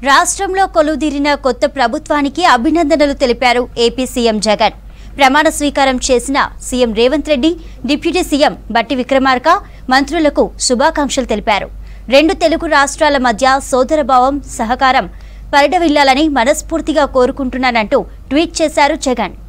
రాష్ట్రంలో కొలువుదీరిన కొత్త ప్రభుత్వానికి అభినందనలు తెలిపారు ఏపీ సీఎం జగన్. ప్రమాణ స్వీకారం చేసిన CM Revanth Reddy, deputy CM Bhatti Vikramarka మంత్రులకు శుభాకాంక్షలు తెలిపారు. రెండు తెలుగు రాష్ట్రాల మధ్య సోదరభావం, సహకారం పరిడవిల్లాలని మనస్ఫూర్తిగా కోరుకుంటున్నానంటూ ట్వీట్ చేశారు జగన్.